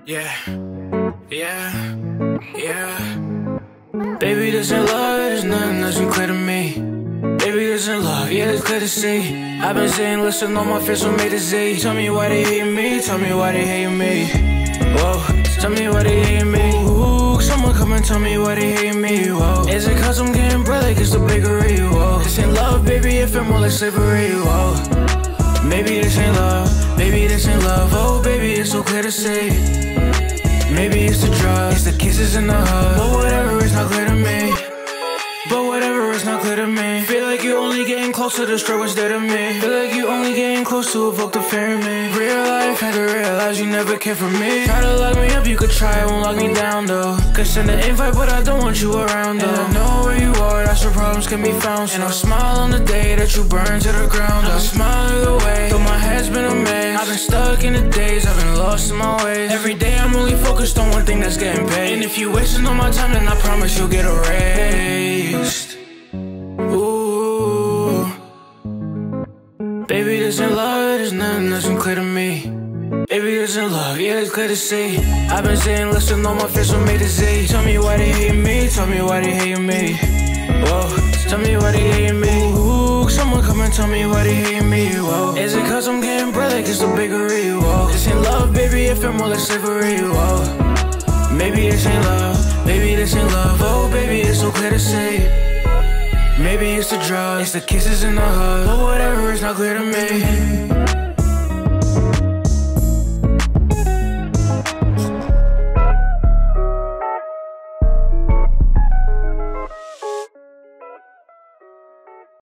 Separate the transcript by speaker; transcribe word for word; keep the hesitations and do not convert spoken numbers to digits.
Speaker 1: Yeah, yeah, yeah. Baby, this ain't love, there's nothing that's clear to me. Baby, this ain't love, yeah, it's clear to see. I've been saying, listen on my face from A to Z. Tell me why they hate me, tell me why they hate me. Whoa, tell me why they hate me. Ooh, someone come and tell me why they hate me. Whoa, is it cause I'm getting bread like it's the bakery? Whoa, this ain't love, baby, it feel more like slavery. Whoa, maybe this ain't love, maybe this ain't love. Oh, baby, it's so clear to see. Maybe it's the drugs, it's the kisses in the hug. But whatever, it's not clear to me. But whatever, it's not clear to me. Feel like you're only getting closer, the struggle's dead to me. Feel like you're only getting close to evoke the fear in me. Real life, had to realize you never cared for me. Try to lock me up, you could try, it won't lock me down though. Could send an invite, but I don't want you around though. And I know where you are, that's where problems can be found. So. And I'll smile on the day that you burn to the ground. I'll smile either way, though my head's been a maze. I've been stuck in the days, I've been lost in my ways. Every day I'm only focused on one thing that's getting paid. And if you wasting all my time, then I promise you'll get erased. Ooh, baby, this ain't love, there's nothing that's clear to me. Baby, this ain't love, yeah, it's clear to see. I've been saying, listen on my face from A to Z. Tell me why they hate me, tell me why they hate me. Whoa, tell me why they hate me. Ooh, someone come and tell me why they hate me. Whoa, is it cause I'm getting bread like it's the bakery? Whoa, this ain't love, baby, it feel more like slavery. Whoa, maybe this ain't love, maybe this ain't love. Oh, baby, it's so clear to see. Maybe it's the drugs, it's the kisses in the hug. But whatever, it's not clear to me.